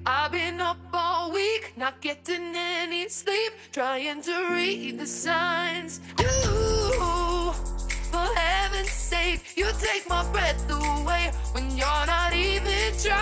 I've been up all week, not getting any sleep, trying to read the signs. Ooh, for heaven's sake, you take my breath away when you're not even trying.